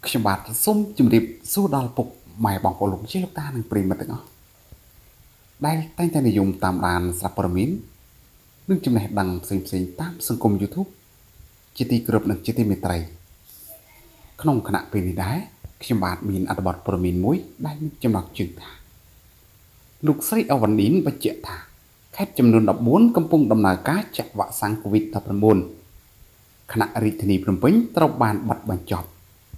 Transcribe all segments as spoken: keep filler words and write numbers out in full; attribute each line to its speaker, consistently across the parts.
Speaker 1: ខ្ញុំបាទសូមជម្រាបសួរដល់ពុកម៉ែបងប្អូនលោកជាលោកតានិងប្រិយមិត្តទាំងអស់ដែលតែងតែនិយមតាមដានសារព័ត៌មាននិងចំណេះដឹងផ្សេងៗតាមសង្គម YouTube ជាទីគោរពនិងជាទីមេត្រីក្នុងគណៈពេលនេះដែរខ្ញុំបាទមានអត្ថបទព័ត៌មានមួយដែលមានចំណងជើងថាលោកស្រីអវណ្ឌីនបញ្ជាក់ថាខេត្តចំនួនដប់បួនកំពុងដំណើរការចាក់វ៉ាក់សាំង Covid ដប់ប្រាំបួន គណៈរាជធានីភ្នំពេញត្រូវបានបិទបញ្ចប់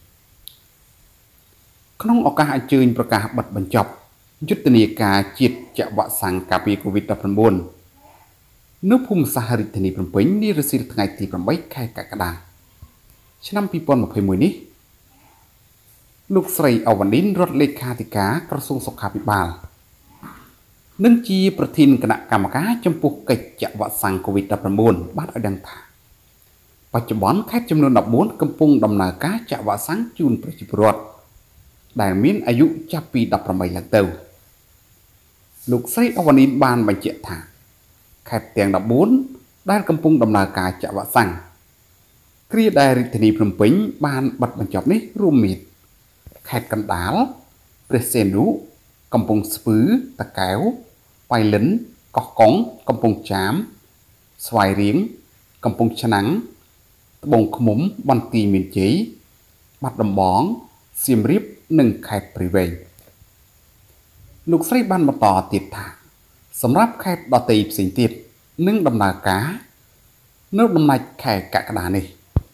Speaker 1: ក្នុងឱកាសអញ្ជើញប្រកាសបិទបញ្ចប់យុទ្ធនាការជាតិចាក់វ៉ាក់សាំងការពារ Covid ដប់ប្រាំបួន នៅភូមិសាស្ត្ររាជធានីភ្នំពេញនារសៀលថ្ងៃទីប្រាំបីខែកក្កដាឆ្នាំពីរពាន់ម្ភៃមួយនេះលោកស្រីអវណ្ឌីនរដ្ឋលេខាធិការក្រសួងសុខាភិបាលនិងជាប្រធានគណៈកម្មការចំពោះកិច្ចចាក់វ៉ាក់សាំង Covid ដប់ប្រាំបួន បានឲ្យដឹងថាបច្ចុប្បន្នខេត្តចំនួនដប់បួនកំពុងដំណើរការចាក់វ៉ាក់សាំងជូនប្រជាពលរដ្ឋដែលមានអាយុចាប់ពីដប់ប្រាំបីឡើងទៅលោកស្រីអវណ្ឌីនបានបញ្ជាក់ថាខេត្តទាំងដប់បួនដែលកំពុងដំណើរការចាក់វ៉ាក់សាំងគ្រាដែលរាជធានីភ្នំពេញបានបិទបញ្ចប់នេះរួមមានខេត្តកណ្ដាលព្រះសីហនុកំពង់ស្ពឺតាកែវប៉ៃលិនកោះកុងកំពង់ចាមស្វាយរៀងកំពង់ឆ្នាំងត្បូងឃ្មុំបន្ទាយមានជ័យបាត់ដំបងសៀមរាបនិងខេត្តព្រៃវែងលោកស្រីបានបន្តទៀតថាសម្រាប់ខេត្តដទៃផ្សេងទៀតនឹងដំណើរការនៅដំណាច់ខែកក្កដានេះ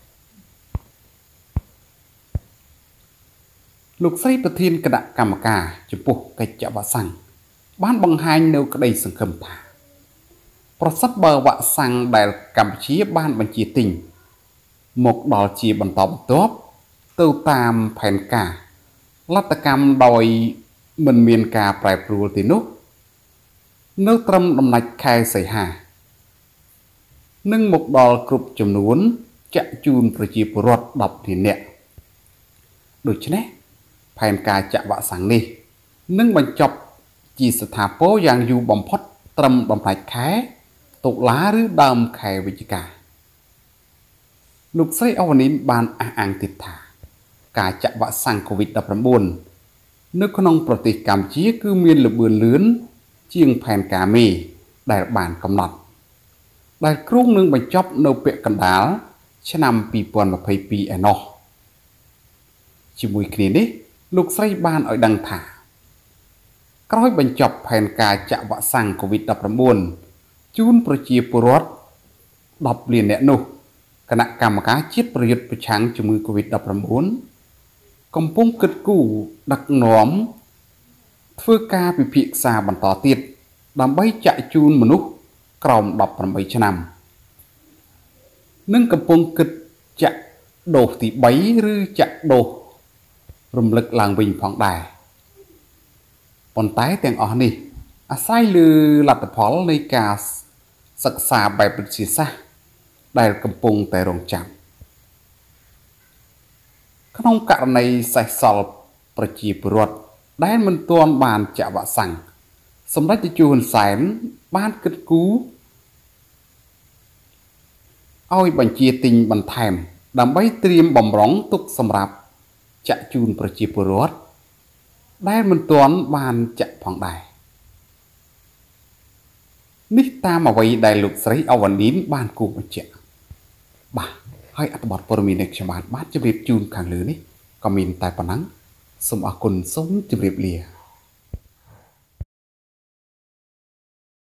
Speaker 1: លោកស្រីប្រធានគណៈកម្មការចំពោះកិច្ចចាក់វ៉ាក់សាំងបានបង្ហាញនៅក្តីសង្ឃឹមថាប្រសិនបើវ៉ាក់សាំងដែលកម្ពុជាបានបញ្ជាទិញមកដល់ជាបន្តបន្ទាប់ទៅតាមផែនការលទ្ធកម្មដោយមិនមានការប្រែប្រួលទេនោះនៅត្រឹមដំណាច់ខែសីហានឹងមកដល់គ្រប់ចំនួនចាក់ជូនប្រជាពលរដ្ឋដប់លាននាក់ដូច្នេះផែនការចាក់វ៉ាក់សាំងនេះនឹងបញ្ចប់ជាស្ថាពរយ៉ាងយូរបំផុតត្រឹមដំណាច់ខែតុលាឬដើមខែវិច្ឆិកាលោកស្រីអវណ្ឌីនបានអះអាងទៀតថាការចាក់វ៉ាក់សាំង Covid ដប់ប្រាំបួន នៅក្នុងប្រទេសកម្ពុជាគឺមានល្បឿនលឿនជាងផែនការមេដែលបានកំណត់ដែលគ្រោងនឹងបញ្ចប់នៅពាក់កណ្ដាលឆ្នាំពីរពាន់ម្ភៃពីរឯណោះជាមួយគ្នានេះលោកស្រីបានឲ្យដឹងថាក្រោយបញ្ចប់ផែនការចាក់វ៉ាក់សាំង Covid ដប់ប្រាំបួន ជូនប្រជាពលរដ្ឋដប់លាននាក់នោះគណៈកម្មការជាតិប្រយុទ្ធប្រឆាំងជំងឺ Covid ដប់ប្រាំបួន កំពុងគិតគូរដឹកនាំធ្វើការពិភាក្សាបន្តទៀតដើម្បីចាក់ជូនមនុស្សក្រោមដប់ប្រាំបីឆ្នាំនិងកំពុងគិតចាក់ដូសទីបីឬចាក់ដូសរំលឹកឡើងវិញផងដែរប៉ុន្តែទាំងអស់នេះអាស្រ័យលើលទ្ធផលនៃការសិក្សាបែបវិទ្យាសាស្ត្រដែលកំពុងតែរងចាំក្នុងករណីសេសសល់ប្រជាពលរដ្ឋដែលមិនទាន់បានចាក់វ៉ាក់សាំងសម្ដេចតេជោហ៊ុនសែនបានគិតគូរឲ្យបញ្ជាទិញបន្ថែមដើម្បីត្រៀមបំរុងទុកសម្រាប់ចាក់ជូនប្រជាពលរដ្ឋដែលមិនទាន់បានចាក់ផងដែរនេះតាមអ្វីដែលលោកស្រីអវណ្ឌីនបានគូបញ្ជាក់បាទហើយអត្ថបទព័ត៌មាននេះខ្ញុំបាទបានជម្រាបជូនខាងលើនេះក៏មានតែប៉ុណ្ណឹងសូមអរគុណសូមជម្រាបលា